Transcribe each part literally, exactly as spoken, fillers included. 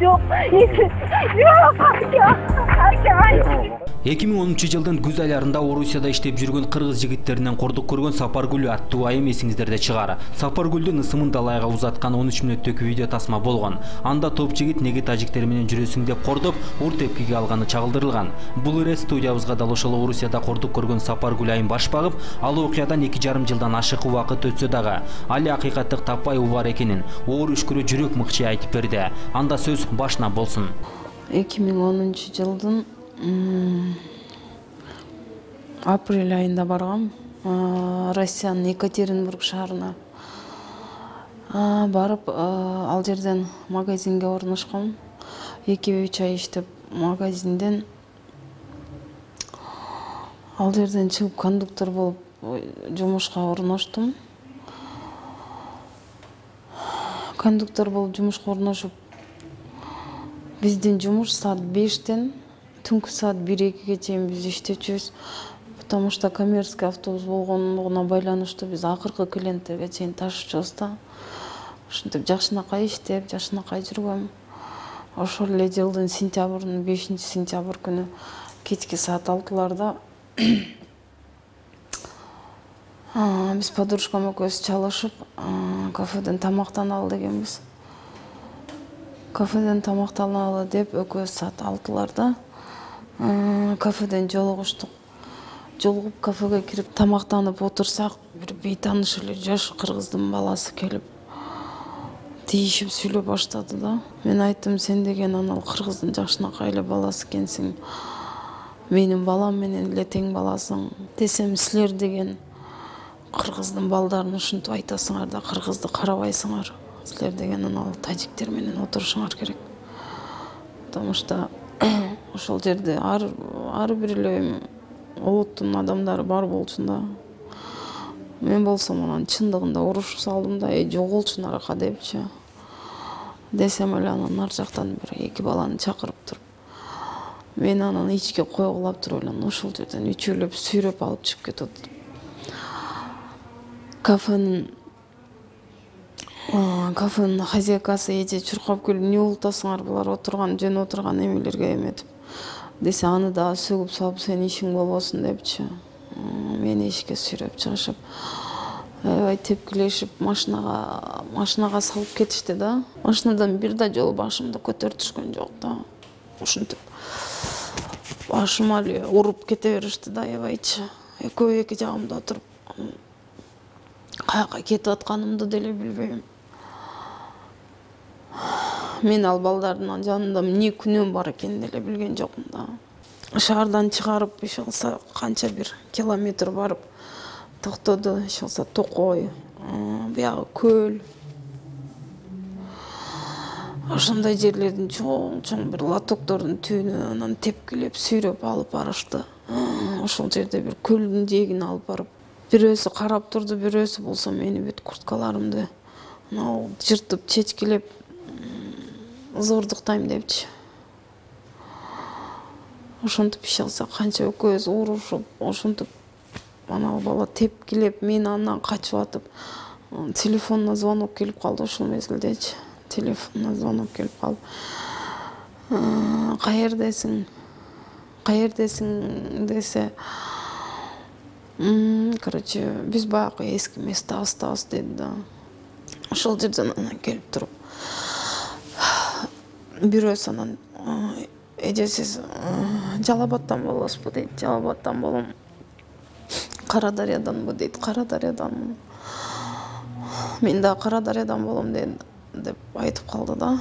Yok. Yok. эки миң онунчу жылдын күз айларында Орусияда иштеп жүргөн кыргыз жигиттеринен кордук көргөн Сапаргүл аттуу айым эсиңиздерде чыгар. Сапаргүлдүн ысымын далайга узаткан он үч мүнөттүк видео тасма болгон. Анда топ жигит неге тажиктер менен жүрөсүң деп кордоп, ур тепкиге алганы чагылдырылган. Бул эре студиябызга дал ошол Орусияда кордук көргөн Сапаргүл айым баш багып, ал окуядан эки жарым жылдан ашык убакыт өтсө дагы, али акыйкаттык таппай убар экенин оор үшкүрө жүрөк мыкчы айтып берди. Анда сөз башына болсун. эки миң онунчу жылдын апрель айында баргам. Россиянын Екатеринбург шаарына барып, ал жерден магазинге орношком. эки үч ай иштеп магазинден ал жерден чыгып кондуктор болуп жумушка орноштум. Кондуктор болуп жумушка орношуп, биздин жумуш саат бештен түнкү саат бир экиге чейин биз иштечүбүз. Потому что коммерческий автобус болгондугуна байланыштуу биз акыркы клиенттерге чейин ташычубуз да. Ушинтип жакшынакай иштеп, жакшынакай жүргөм. Ошол эле жылдын сентябрынын бешинчи сентябрь күнү кечки саат алтыларда биз подружкам экөөбүз чалышып, кафеден тамактаналы дегенбиз. Кафеден тамактаналы деп экөөбүз саат алтыларда кафеден жолугуштук. Жолугуп кафеге кирип тамактанып отурсак, бир бейтаныш эле жаш кыргыздын баласы келип тийишип сүйлөп баштады да. Мен айттым, сен деген анал кыргыздын жакшынакай эле баласы экенсиң. Менин балам менен эле тең баласың. Десем, силер деген кыргыздын балдарын ушинтип айтасыңар да кыргызды карабайсыңар. Силер деген анал тажиктер менен отурушуңар керек. Потому что ошол жерде ар ар бир эле улуттун адамдары бар болчун да. Мен болсом анан чындыгында урушуп салдым да, эй жоголчу наракка депчи. Десем эле анан ар жактан бир эки баланы чакырып туруп, мен анан ичке койгулап туруп эле ошол жерден үчөөлөп сүйрөп алып чыгып кетип атат. Кафенин кафенин хозяйкасы эже чуркап келип, эмне болуп атасыңар, булар отурган жөн отурган эмелерге эметип. Десе, аны да сөгүп салып, сен ишиң болбосун депчи. Мени эшикке сүйрөп чыгышып, аябай тепкилешип, машинага машинага салып кетишти да. Машинадан бир да жолу башымды көтөрүп түшкөн жок да. Ушинтип башыма эле уруп кете беришти да, аябайчы. Экөө эки жагымда отуруп, каяка кетип атканымды деле билбейм. Мен ал балдардын жанында эмне күнөөм бар экенин деле билген жокмун да. Шаардан чыгарып, иш алса канча бир километр барып токтоду, иш алса Токой, биягы Көл. Ошондой жерлердин чоң-чоң бир лотоктордун түбүнө анан тепкилеп, сүйрөп алып барышты. Ошол жерде бир көлдүн жээгине алып барып, бирөөсү карап турду, бирөөсү болсо мени бүт курткаларымды анау жыртып, чечкилеп, зурдуктайм депчи. Ошентип иш алса канча экөөбүз урушуп, ошентип анау бала тепкилеп, мен андан качып атып, телефонуна звонок келип калды ошол мезгилдечи. Телефонуна звонок келип калып, каердесиң, каердесиң десе, короче, биз баягы эски местабыз деди да. Ошол жерден анан келип туруп, бирөөсү анан, эже сиз Жалал Абадтан болосузбу дейт. Жалал Абадтан болом. Карадарияданбы дейт. Карадарияданмын. Мен да Карадариядан болом деп айтып калды да.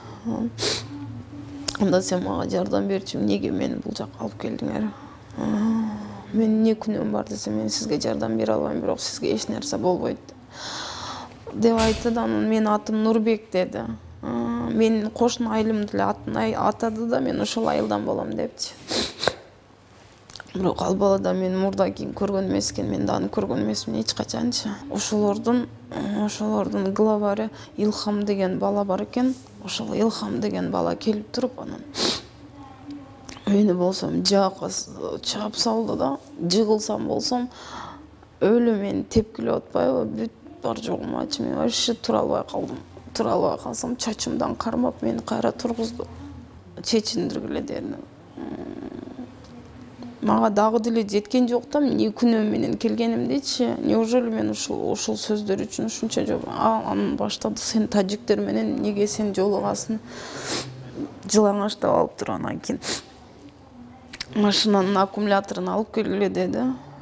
Анда сен мага жардам берчү, неге мени бул жакка алып келдиңер? Мен эмне күнөөм бар десе, мен сизге жардам бере албайм, бирок сизге эч нерсе болбойт деп айтты да. Менин атым Нурбек деди. Мен кошуна айылым деле атын атады да, мен ошол айылдан болом депчи. Бирок ал бала да мен мурда кийин көргөн эмес экен, мен да аны көргөн эмесмин эч качанчы. Ошолордун ошолордун главары Илхам деген бала бар экен. Ошол Илхам деген бала келип туруп, анан мени болсом жакка чаап салды да. Жыгылсам болсом өлө мени тепкилеп атпайбы, бүт бар жогум ачы, мен вообще тура албай калдым. тура албай калсам чачымдан кармап мени кайра тургузду. Чечиндиргиле деді. Мага дагы деле жеткен жок да, эмне күнөө менен келгенимдечи. Неужели мен ушул ушул сөздөр үчүн ушунча жок. Анын баштады, сен тажиктер менен неге сен жолугасың? Жылаңаштап алып тур, анан кийин машинанын аккумуляторун алып келгиле деди.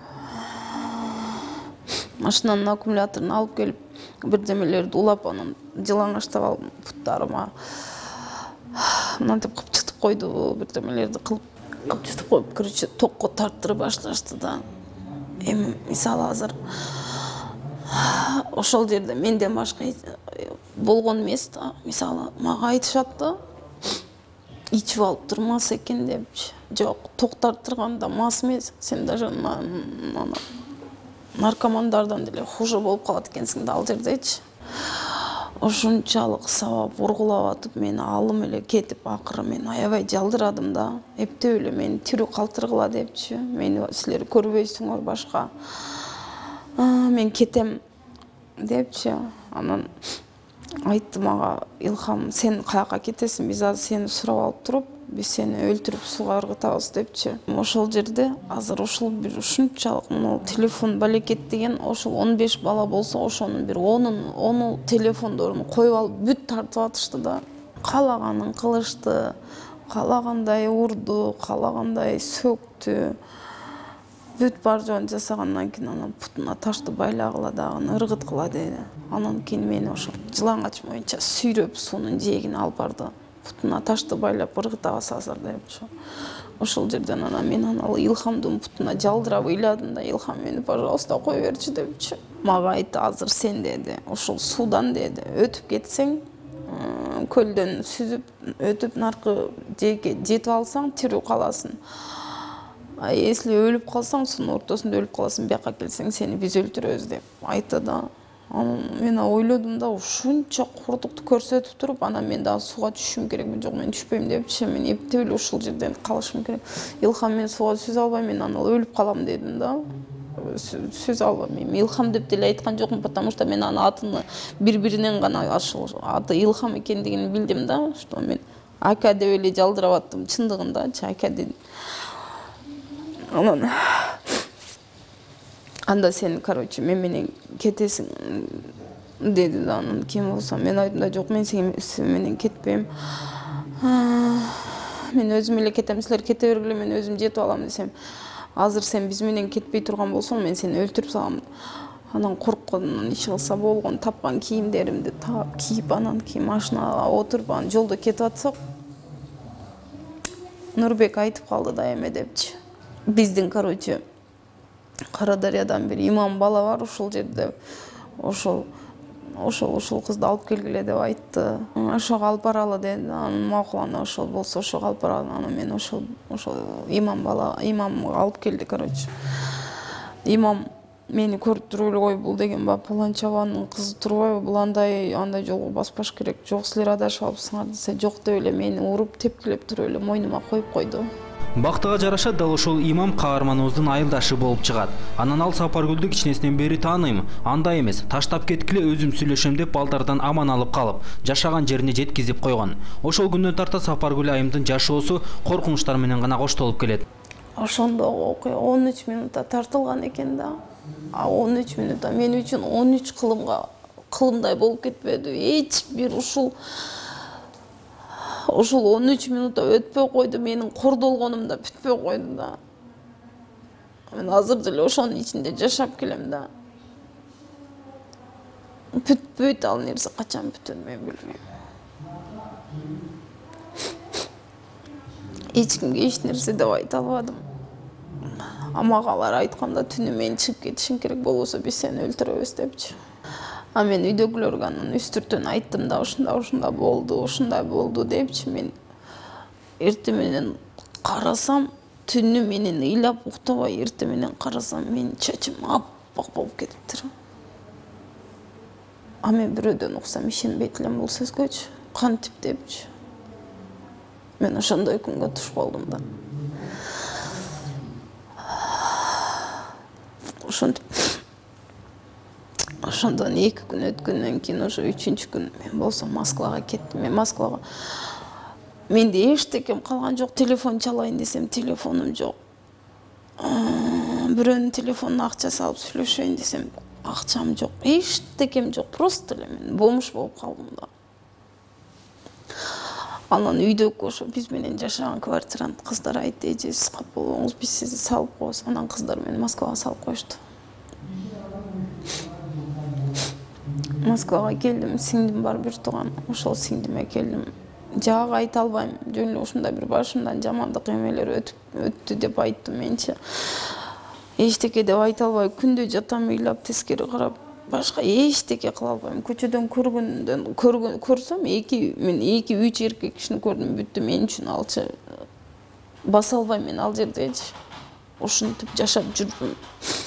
Машинанын аккумуляторун алып келип, бирдемелерди улап, анан жылаңаштап алып буттарыма мынтип кыпчытып койду, бирдемелерди кылып кыпчытып коюп, короче, токко тарттырып башташты да. Эми мисалы азыр ошол жерде менден башка болгон эмес да. Мисалы мага айтышат да, ичип алып турмас экен депчи. Жок, токтартырганда мас эмес, сен даже наркомандардан деле хуже болуп калат экенсиң да ал жердечи. Ошунчалык сабап ургулап атып мени алым эле кетип, акыры мен аябай жалдырадым да. Эптеп эле мени тирүү калтыргыла депчи. Мени силер көрбөйсүңөр башка. Мен кетем депчи. Анан айтты мага, Илхам, сен каяка кетесиң? Биз азыр сени сурап алып туруп, биз сени өлтүрүп сууга ыргытабыз депчи. Ошол жерде азыр ушул бир ушунчалык мына телефон балекет деген, ошол он беш бала болсо, ошонун бир онун ону телефондорун коюп алып бүт тартып атышты да. Каалаганын кылышты, каалагандай урду, каалагандай сөктү. Бүт бар жоон жасагандан кийин анан бутуна ташты байлагыла дагы ыргыткыла деди. Анан кийин мени ошол жылаңач боюнча сүйрөп суунун жээгине алып барды. Бутуна ташты байлап ыргытабыз азыр депчи. Ошол жерден анан мен анан Илхамдын бутуна жалдырап ыйладым да, Илхам, мени пожалуйста кой берчи депчи. Мага айтты, азыр сен деди, ошол суудан деди өтүп кетсең, көлдөн сүзүп өтүп наркы жээкке жетип алсаң тирүү каласың. А если өлүп калсаң, суунун ортосунда өлүп каласың, бияка келсең сени биз өлтүрөбүз деп айтты да. Анан мен ойлодум да, ушунча курдукту көрсөтүп туруп, анан мен дагы сууга түшүшүм керекми? Жок, мен түшпөйм депчи. Мен эптеп эле ушул жерден калышым керек. Илхам, мен сууга сүзө албайм, мен анан өлүп калам дедим да. Сүзө албайм. Илхам деп деле айткан жокмун, потому что мен анын атын бири-биринен гана ашыл аты Илхам экендигин билдим да, что мен ака деп эле жалдырап аттым чындыгында, ака дедим. Анан анда сен, короче, мен менен кетесиң деди да. Анан ким болсо мен айттым да, жок, мен сен менен кетпейм. Мен өзүм эле кетем, силер кете бергиле, мен өзүм жетип алам десем, азыр сен биз менен кетпей турган болсоң, мен сени өлтүрүп салам. Анан коркконунан иш кылса болгон, тапкан кийимдеримди таап кийип, анан кийин машинага отуруп, анан жолдо кетип атсак, Нурбек айтып калды да, эме депчи. Биздин, короче, Карадариядан бир имам бала бар ушул жерде. Ошол ошол ушул кызды алып келгиле деп айтты. Ошого алып баралы деди. Анан макул, ана ошол болсо ошого алып баралы. Анан мен ошол ошол имам бала имамга алып келди, короче. Имам мени көрүп туруп эле, ой, бул деген ба Паланчабанын кызы турбайбы? Бул андай андай жолго баспаш керек. Жок, силер адашып алыпсыңар десе, жок деп эле мени уруп, тепкилеп туруп эле мойнума коюп койду. Бактыга жараша дал ошол имам каарманыбыздын айылдашы болуп чыгат. Анан ал Сапаргүлдү кичинесинен бери тааныйм. Андай эмес, таштап кеткиле, өзүм сүйлөшөм деп балдардан аман алып калып, жашаган жерине жеткизип койгон. Ошол күндөн тарта Сапаргүл айымдын жашоосу коркунучтар менен гана коштолуп келет. Ошондогу окуя он үч минутта тартылган экен да. А он үч минутта мен үчүн он үч кылымга кылымдай болуп кетпеди. Эч бир ушул Ошол он үч минутта өтпөй койду, менин кордолгонум да бүтпөй койду да. Мен азыр деле ошонун ичинде жашап келем да. Бүтпөйт, ал нерсе качан бүтөт мен билбейм. Эч кимге эч нерсе деп айта албадым. Амагалар айтканда, түнү мен чыгып кетишиң керек, болбосо биз сени өлтүрөбүз депчи. А мен үйдөгүлөргө анан үстүртөн айттым да, ушундай ушундай болду, ушундай болду депчи. Мен эртең менен карасам, түнү менен ыйлап уктабай эртең менен карасам, менин чачым аппак болуп кетиптир. А мен бирөөдөн уксам ишенбейт элем бул сөзгөчү. Кантип депчи. Мен ошондой күнгө туш болдум да. Ошентип Ошондон эки күн өткөндөн кийин уже үчүнчү күн мен болсом Москвага кеттим. Мен Москвага менде эчтекем калган жок. Телефон чалайын десем телефонум жок. Бирөөнүн телефонуна акча салып сүйлөшөйүн десем акчам жок. Эчтекем жок. Просто эле мен бомж болуп калдым да. Анан үйдөгү ошо биз менен жашаган квартирант кыздар айтты: "Эже, сиз кап болбоңуз, биз сизди салып коебуз." Анан кыздар мени Москвага салып коюшту. Москвага келдим, сиңдим бар бир тууган. Ошол сиңдиме келдим. Жак айта албайм. Жөн эле ушундай бир башымдан жамандык эмелер өтүп өттү деп айттым менчи. Эчтеке деп айта албай, күндө жатам ыйлап, тескери карап, башка эчтеке кыла албайм. Көчөдөн көргөндөн көргөн көрсөм, эки мен эки үч эркек кишини көрдүм, бүттү. Мен үчүн алчы баса албайм мен ал жердечи. Ушинтип жашап жүрдүм.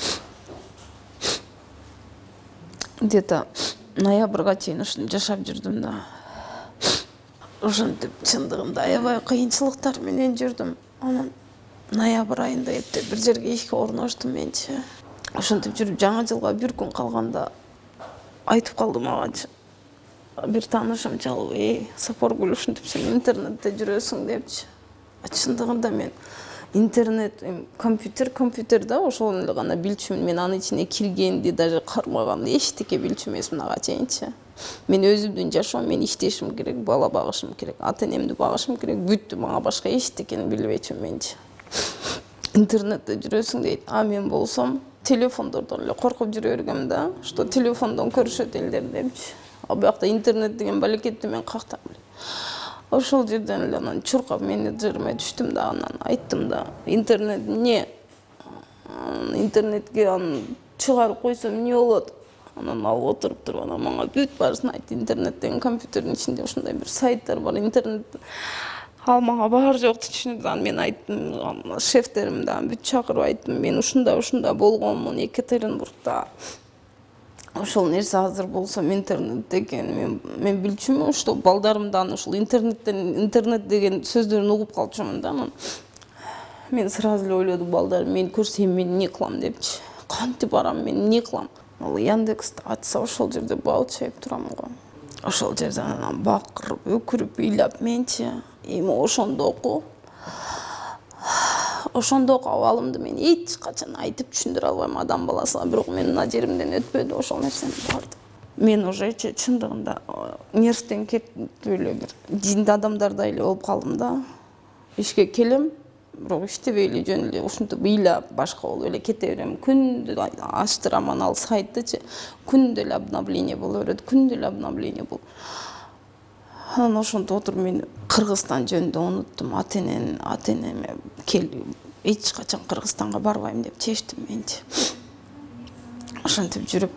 Где-то ноябрга чейин ушинтип жашап жүрдүм да. Ошентип чындыгында аябай кыйынчылыктар менен жүрдүм. Анан ноябрь айында эптеп бир жерге ишке орноштум менчи. Ошентип жүрүп жаңы жылга бир күн калганда айтып калды магачы. Бир таанышым чалып: "Эй, Сапаргүл, ушинтип сен интернетте жүрөсүң" депчи. Чындыгында мен интернет, компьютер, компьютер да ошол эле гана билчүмүн. Мен анын ичине киргенди, даже кармаган эчтеке билчү эмесмин ага чейинчи. Мен өзүмдүн жашоом, мен иштешим керек, бала багышым керек, ата-энемди багышым керек, бүттү. Мага башка эчтекени билбейчүмүн менчи. Интернетте жүрөсүң дейт. А мен болсом телефондордон эле коркуп жүрө бергем да, что телефондон көрүшөт элдер депчи. А буякта интернет деген балекетти мен кактан билем. Ошол жерден эле анан чуркап менеджериме түштүм да, анан айттым да: "Интернет эмне? Интернетке аны чыгарып койсом эмне болот?" Анан ал отуруп туруп анан мага бүт баарысын айтты. Интернет деген компьютердин ичинде ушундай бир сайттар бар, интернет. Ал мага бар жокту түшүнүп, анан мен айттым, шефтеримди бүт чакырып айттым: "Мен ушундай ушундай болгонмун Екатеринбургда. Ошол нерсе азыр болсом интернет деген мен мен билчүмүн, что балдарымдан ушул интернеттен интернет деген сөздөрүн угуп калчумун да." Анан мен сразу эле ойлодум, балдарым мени көрсө мен эмне кылам депчи. Кантип барам, мен эмне кылам? Ал Яндексти ачса ошол жерде бал чайып турам го. Ошол жерден анан бакырып, өкүрүп, ыйлап менчи. Эми ошондоку ошондоку абалымды мен эч качан айтып түшүндүрө албайм адам баласына, бирок мен мына жеримден өтпөдү ошол нерсени барды. Мен уже чындыгында нервтен кетип эле бир жинди адамдардай эле болуп калдым да. Ишке келем, бирок иштебей эле жөн эле ушинтип ыйлап башка болуп эле кете берем. Күндү ачтырам анал сайттычы, күндү эле обновление боло берет, күндү эле обновление болот. Анан ошентип отуруп мен Кыргызстан жөнүндө унуттум. Ата-энем, ата-энеме кел, эч качан Кыргызстанга барбайм деп чечтим менчи. Ошентип жүрүп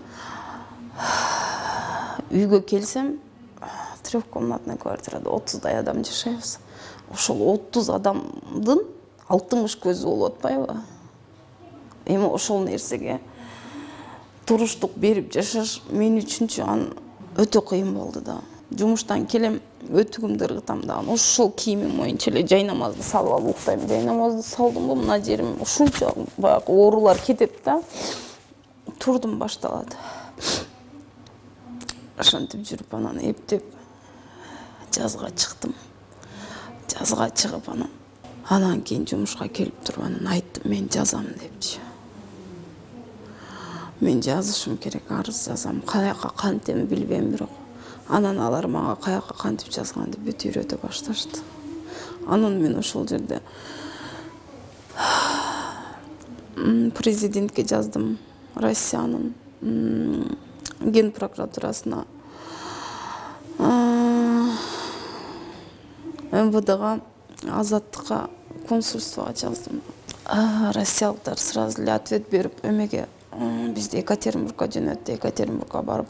үйгө келсем, трехкомнатный квартирада отуздай адам жашайбыз. Ошол отуз адамдын алтымыш көзү болуп атпайбы? Эми ошол нерсеге туруштук берип жашаш мен үчүнчү ан өтө кыйын болду да. Жумуштан келем, өтүгүмдү ыргытам да, ошол кийимим боюнча эле жайнамазды салып алып уктайм. Жайнамазды салдымбы, мына жерим ушунча баягы оорулар кетет да. Турдум, башталат. Ошентип жүрүп анан эптеп жазга чыктым. Жазга чыгып анан анан кийин жумушка келип туруп анан айттым, мен жазам депчи. Мен жазышым керек, арыз жазам. Каяка кантем билбейм, бирок анан алар мага каяка кантип жазганды бүт үйрөтө башташты. Анан мен ошол жерде президентке жаздым, Россиянын ген прокуратурасына, эм вэ дэга, Азаттыкка, консульствого жаздым. Россиялыктар сразу эле ответ берип, эмеге бизди Екатеринбургга жөнөттү. Екатеринбургга барып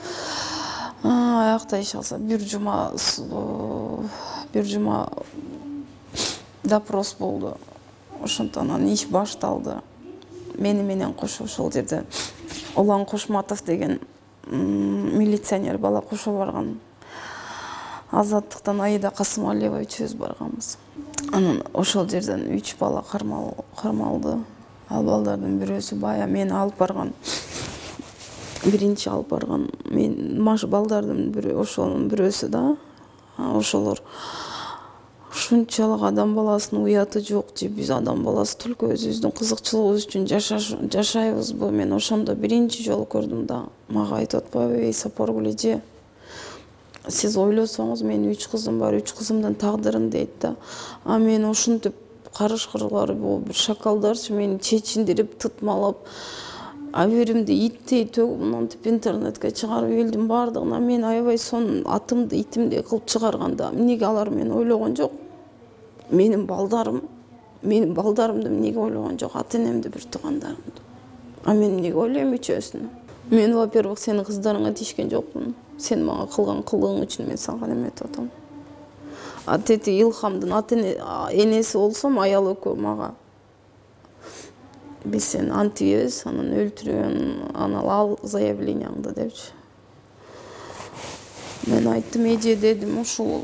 аякта иш алса бир жума бир жума допрос болду. Ошондон анан иш башталды. Мени менен кошо ошол жерде Улан Кошматов деген милиционер бала кошо барган. Азаттыктан Аида Касымалиева үчөөбүз барганбыз. Анан ошол жерден үч бала кармалды. Ал балдардын бирөөсү бая мени алып барган биринчи алып барган мен маш балдардын бирөө, ошонун бирөөсү да. Ошолор ушунчалык адам баласынын уяты жок же биз адам баласы түлкү өзүбүздүн кызыкчылыгыбыз үчүн жашайбызбы? Мен ошондо биринчи жолу көрдүм да. Мага айтып атпайбы, эй Сапаргүл эже, сиз ойлосоңуз менин үч кызым бар, үч кызымдын тагдырын дейт да. А мен ушинтип карышкырлар, бул бир шакалдарчы мени чечиндирип, тытмалап, аберимди иттей төгүп мынтип интернетке чыгарып элдин бардыгына мен аябай сонун атымды итимдей кылып чыгарганда эмнеге алар мени ойлогон жок? Менин балдарым, менин балдарымды эмнеге ойлогон жок? Ата энемди, бир туугандарымды. А мен эмнеге ойлойм үчөөсүн? Мен, во-первых, сенин кыздарыңа тийишкен жокмун. Сен мага кылган кылыгың үчүн мен сага эметип атам. А тети Илхамдын ата энеси болсом, аял экөө мага биз сени антибиз, анан өлтүргөн, анан ал заявленияңды депчи. Мен айттым, эже дедим, ушул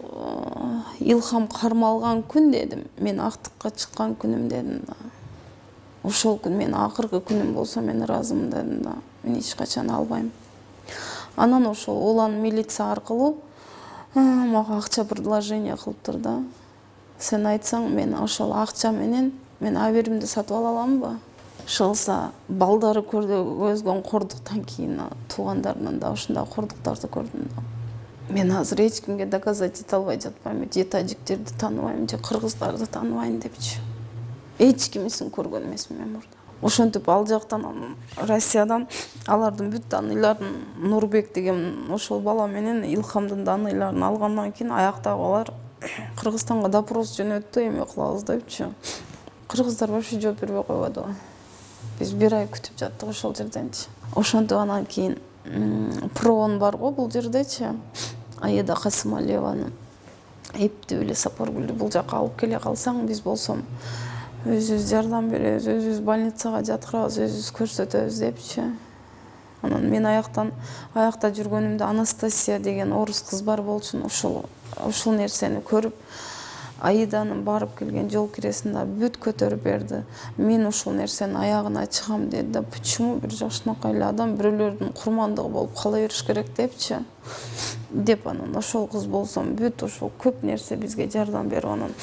Илхам кармалган күн дедим, мен актыкка чыккан күнүм дедим да. Ошол күн мен акыркы күнүм болсо мен ыраазымын дедим да. Мен эч качан албайм. Анан ошол улан милиция аркылуу мага акча предложение кылыптыр да. Сен айтсаң, мен ошол акча менен мен аберимди сатып ала аламбы? Шылса балдары көзгөн кордуктан кийин туугандарынан да ушундай кордуктарды көрдүм да. Мен азыр эч кимге доказать эте албай жатпайм, же тажиктерди тааныбайм, же кыргыздарды тааныбайм депчи. Эч кимисин көргөн эмесмин мен мурда. Ошентип ал жактан, Россиядан алардын бүт даныйларын, Нурбек деген ошол бала менен Илхамдын даныйларын алгандан кийин аяктагылар Кыргызстанга допрос жөнөттү, эме кылабыз депчи. Кыргыздар вообще жооп бербей койбоду. Биз бир ай күтүп жаттык ошол жерденчи. Ошентип анан кийин проон бар го бул жердечи. Аида Касымалиеванын эпти эле Сапаргүлдү бул жака алып келе калсаң, биз болсом өзүбүз жардам беребиз, өзүбүз больницага жаткырабыз, өзүбүз көрсөтөбүз депчи. Анан мен аяктан аякта жүргөнүмдө Анастасия деген орус кыз бар болчун, ушул ушул нерсени көрүп Аиданын барып келген жол киресинде бүт көтөрүп берди. Мен ушул нерсенин аягына чыгам деди да. Почему бир жакшынакай эле адам бирөөлөрдүн курмандыгы болуп кала бериш керек депчи. Деп анан ошол кыз болсом бүт ошол көп нерсе бизге жардам берип анан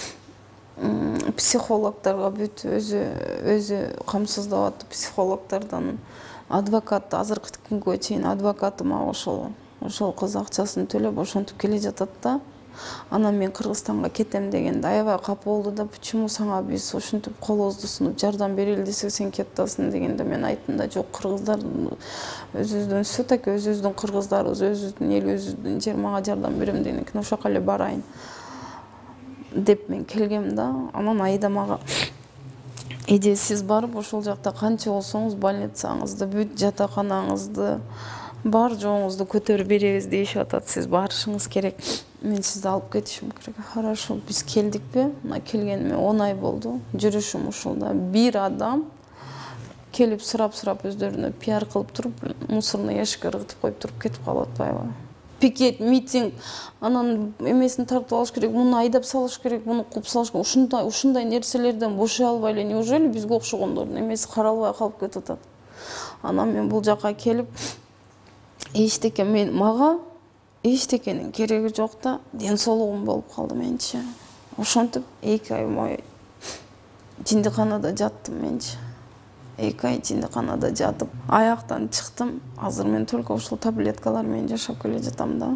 психологдорго бүт өзү өзү камсыздап атты. Психологдордон адвокат азыркы күнгө чейин адвокаты мага ошол ошол кыз акчасын төлөп ошентип келе жатат да. Анан мен Кыргызстанга кетем дегенде аябай капа болду да. Почему сага биз ошентип колубузду сунуп жардам берели десек сен кетип атасың дегенде мен айттым да, жок, кыргыздар өзүбүздүн все-таки өзүбүздүн кыргыздарыбыз, өзүбүздүн эл, өзүбүздүн жер, мага жардам берем дегенден кийин ошол жака эле барайын деп мен келгем да. Анан Аида мага эже сиз барып ошол жакта канча болсоңуз больницаңызды, бүт жатаканаңызды, бар жоңузду көтөрүп беребиз дейишип атат. Сиз барышыңыз керек. Мен сизди алып кетишим керек. Хорошо, биз келдикпи? Мына келгениме он ай болду. Жүрүшүм ушул да. Бир адам келип сурап-сурап өздөрүнө пиар кылып туруп, мусорный ящикке ыргытып коюп туруп кетип калып атпайбы? Пикет, митинг, анан эмесин тартып алыш керек, муну айдап салыш керек, муну куп салыш керек. Ушундай ушундай нерселерден бошой албай эле неужели бизге окшогондордун эмеси каралбай калып кетип атат? Анан мен бул жака келип эчтеке мен мага эчтекенин кереги жок да, ден соолугум болуп калды менчи. Ошентип эки ай бою жиндиканада жаттым менчи. эки ай жиндиканада жатып, аяктан чыктым. Азыр мен только ушул таблеткалар менен жашап келе жатам да.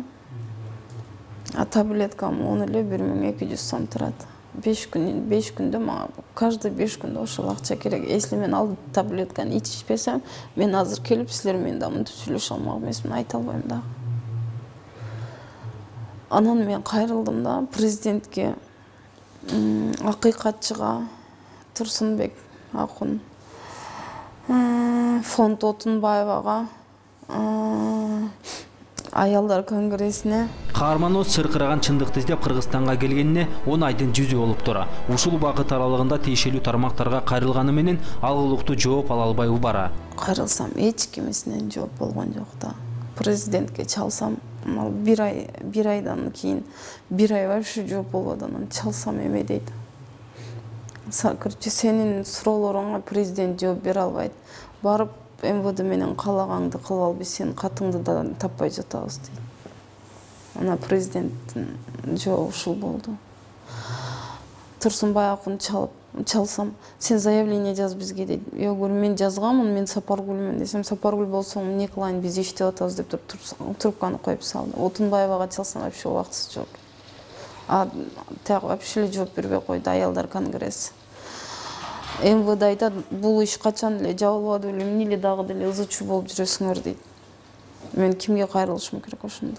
А таблеткам он эле бир миң эки жүз сом турат. беш күн, беш күндө мага каждый беш күндө ошол акча керек. Если мен ал таблетканы ичпесем, мен азыр келип силер менен да мынтип сүйлөшө алмак эмесмин, айта албайм да. Анан мен кайрылдым да президентке, акыйкатчыга, Турсунбек акун, фонд Отунбаевага, аялдар конгрессине. Каарманыбыз чыркыраган чындыкты издеп Кыргызстанга келгенине он айдын жүзү болуптур. Ушул убакыт аралыгында тиешелүү тармактарга кайрылганы менен алгылыктуу жооп ала албай бара. Кайрылсам эч кимисинен жооп болгон жок да. Президентке чалсам, бир ай бир айдан кийин бир ай вообще жооп болбоду. Анан чалсам эме дейт. Короче, сенин суроолоруңа президент жооп бере албайт. Барып эм вэ дэ менен каалагаңды кылып ал, биз сенин катыңды да таппай жатабыз дейт. Ана президенттин жооп ушул болду. Турсунбай акын чалып чалсам, сен заявление жаз бизге дейт. Жок, мен жазганмын, мен Сапаргүлмүн десем, Сапаргүл болсоң эмне кылайын, биз иштеп атабыз деп туруп трубканы коюп салды. Отунбаевага чалсам вообще убактысыз жооп. А так вообще эле жооп бербей койду, аялдар конгресси. эм вэ дэ айтат, бул иш качан эле жабылбады беле, эмне эле дагы деле ызычуу болуп жүрөсүңөр дейт. Мен кимге кайрылышым керек ошондо?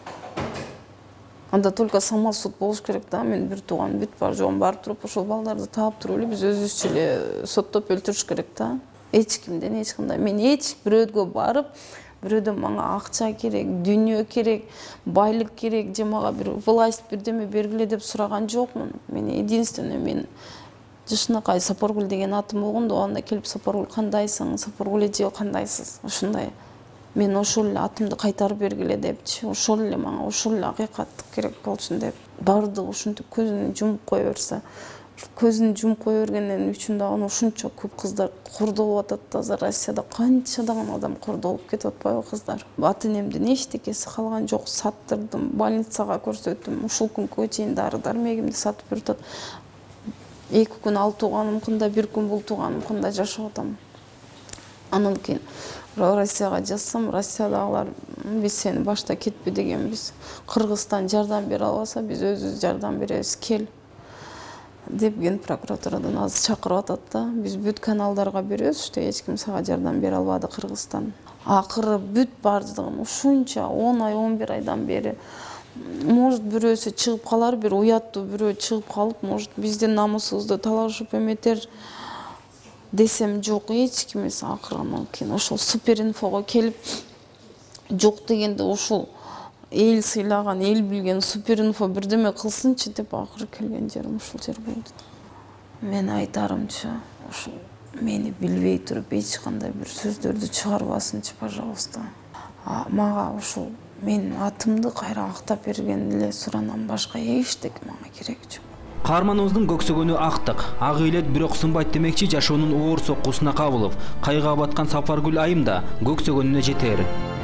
Анда только самосуд болуш керек да, мен бир тууган бүт бар жоогун барып туруп, ошол балдарды таап туруп эле биз өзүбүзчө эле соттоп өлтүрүш керек да. Эч кимден эч кандай. Мен эч бирөөгө барып, бирөөдөн мага акча керек, дүйнө керек, байлык керек, же мага бир власть бирдеме бергиле деп сураган жокмун. Мен единственное, мен жышынакай Сапаргүл деген атым болгондо, анда келип Сапаргүл кандайсың, Сапаргүл эже кандайсыз, ошондой. Мен ошол эле атымды кайтарып бергиле депчи, ошол эле мага, ошол эле акыйкаттык керек болчун деп. Бардыгы ушинтип көзүн жумуп кое берсе, көзүн жумуп кое бергенден үчүн дагы ушунча көп кыздар кордолуп атат да, азыр Россияда канчадан адам кордолуп кетип атпайбы кыздар. Ата энемдин эчтекеси калган жок, саттырдым, больницага көрсөттүм, ушул күнгө чейин дары дармегимди сатып берип атат. Эки күн ал тууганым кында, бир күн бул тууганым кында жашап атам. Анан кийин Россияга жазсам, Россиядагылар биз сени башта кетпе дегенбиз. Кыргызстан жардам бере албаса, биз өзүбүз жардам беребиз, кел деп ген прокуратурадан азыр чакырып атат да. Биз бүт каналдарга беребиз, что эч ким сага жардам бере албады Кыргызстан. Акыры бүт бардыгын ушунча он ай, он бир айдан бери может бирөөсү чыгып калар, бир уяттуу бирөө чыгып калып, может биздин намысыбызды талашып эметер десем жок, эч ким эмес. Акырынан кийин ошол супер инфого келип, жок дегенде ушул эл сыйлаган, эл билген супер инфо бирдеме кылсынчы деп акыры келген жерим ушул жер болду. Мен айтарымчы, ушул мени билбей туруп эч кандай бир сөздөрдү чыгарбасынчы, пожалуйста. А мага ушул мен атымды кайра актап берген эле суранам, башка эчтеке мага керек жок. Каарманыбыздын көксөгөнү актык, ак ыйлет бирок сынбайт демекчи жашоонун оор соккусуна кабылып, кайгыга баткан Сапаргүл айым да көксөгөнүнө жетер.